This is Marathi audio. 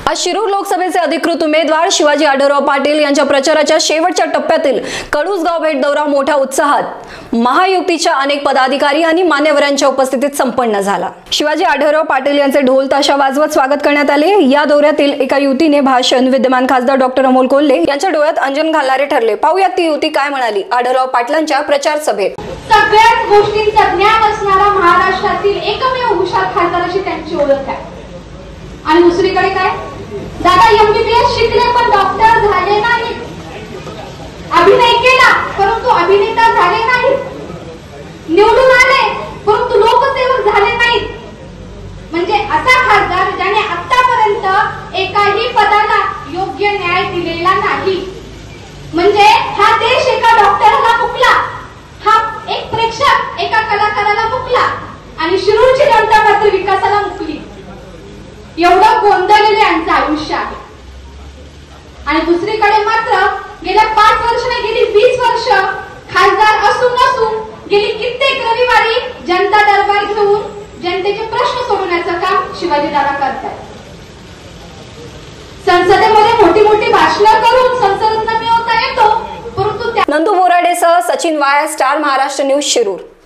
आज शिरूर लोकसभेचे अधिकृत उमेदवार शिवाजी आढळराव पाटील यांच्या प्रचाराच्या शेवटच्या टप्प्यातील कडुसगाव भेट दौरा मोठ्या उत्साहात महायुतीच्या अनेक पदाधिकारी आणि मान्यवरांच्या उपस्थितीत संपन्न झाला। शिवाजी आढळराव पाटील यांचे ढोल ताशा वाजवत स्वागत करण्यात आले। या दौऱ्यातील एका युवतीने भाषण विद्यमान खासदार डॉक्टर अमोल कोल्हे यांच्या डोळ्यात अंजन घालणारे ठरले। पाहूयात ती युवती काय म्हणाली आढळराव पाटलांच्या प्रचार सभेत। सगळ्याच गोष्टींचा ज्ञान असणारा महाराष्ट्रातील एकमेव हुशार खासदार अशी त्यांची ओळख आहे। आणि दुसरीकडे काय, दादा एमबीबीएस शिकले पण डॉक्टर झाले नाही, अभिनय केला परंतु अभिनेता झाले नाही, निवडून आले परंतु लोकसेवक झाले नाही। म्हणजे असा खासदार ज्याने आतापर्यंत एकाही पदाला योग्य न्याय दिलेला नाही। म्हणजे हा देश एका डॉक्टरला मुकला, हा एक प्रेक्षक एका कलाकाराला मुकला आणि शिरूरची जनता मात्र विकासाला मुकली। एवढं गोंधळलेले यांचं आयुष्य आहे। आणि दुसरीकडे मात्र गेल्या 5 वर्ष नाही, गेली 20 वर्ष खासदार असून गेली कित्येक रविवारी जनता दरबार घेऊन जनतेचे प्रश्न सोडवण्याचं काम शिवाजी दादा करतात। संसदेमध्ये मोठी मोठी भाषणं करून संसदरत्न मिळवता येतो, परंतु नंदू बोराडेसह सचिन वाया, स्टार महाराष्ट्र न्यूज शिरूर।